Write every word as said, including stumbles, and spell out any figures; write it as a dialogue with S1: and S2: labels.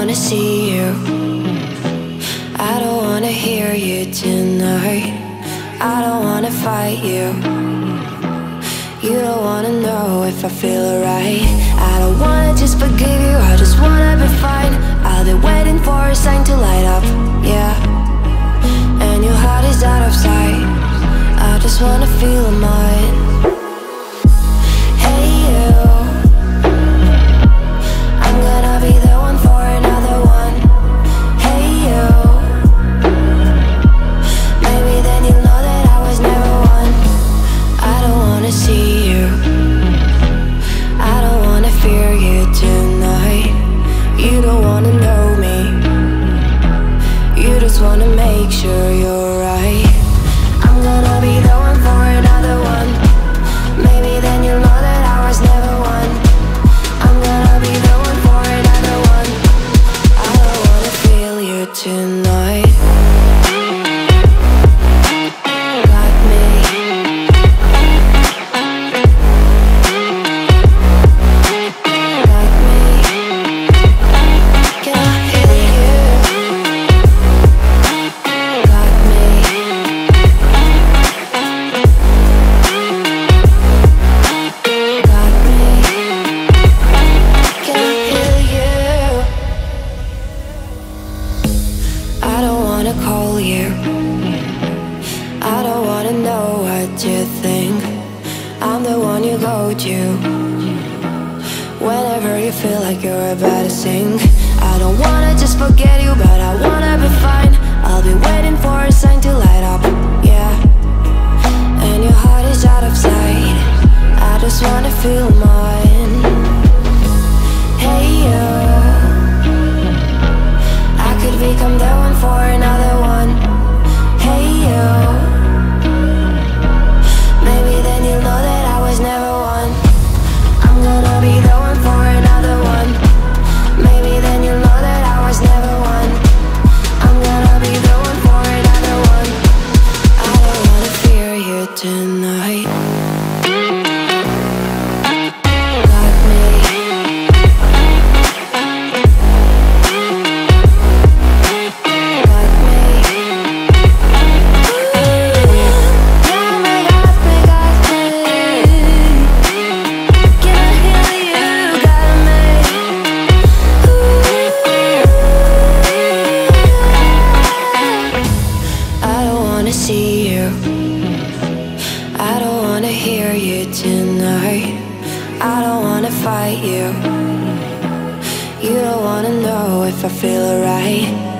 S1: wanna see you. I don't wanna hear you tonight. I don't wanna fight you. You don't wanna know if I feel alright. I don't wanna just forgive you, I just wanna be fine. I'll be waiting for a sign to light up, yeah. And your heart is out of sight. I just wanna feel mine. Hey you, I'm gonna be the one for another one. Hey you, maybe then you'll know that I was never one. I don't wanna see you, I don't wanna fear you tonight. You don't wanna know me, you just wanna make sure you're right. I'm gonna be the one for another one. Maybe then you'll know that I was never one. I'm gonna be the one for another one. I don't wanna feel you tonight. Got me. Got me. Can I hear you? Got me. Got me. Can I hear you? I don't wanna call you. I don't wanna know what you think. I'm the one you go to whenever you feel like you're about to sink. I don't wanna just forget you, but I wanna be fine. I'll be waiting for a sign to light up, yeah. And your heart is out of sight. I just wanna feel mine. Hey you, I could become the one for another one. Hey you, maybe then you'll know that I was never one. I'm gonna be the one for another one. Maybe then you'll know that I was never one. I'm gonna be the one for another one. I don't wanna fear you tonight. Got me. Got me. Yeah, me, got me, got me. Can I hear you? Got me. I don't wanna see you, I don't wanna hear you tonight. I don't wanna fight you. You don't wanna know if I feel alright.